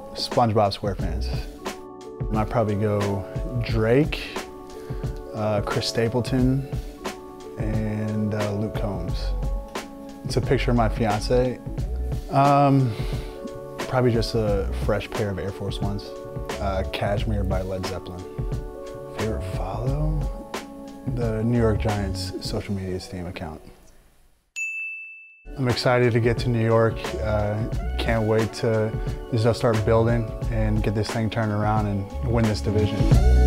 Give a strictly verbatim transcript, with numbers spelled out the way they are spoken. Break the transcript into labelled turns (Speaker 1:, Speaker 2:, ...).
Speaker 1: SpongeBob SquarePants. I'd probably go Drake, uh, Chris Stapleton, and uh, Luke Combs. It's a picture of my fiance. Um, probably just a fresh pair of Air Force Ones. Uh, Cashmere by Led Zeppelin. Favorite follow? The New York Giants social media team account. I'm excited to get to New York. Uh, can't wait to just start building and get this thing turned around and win this division.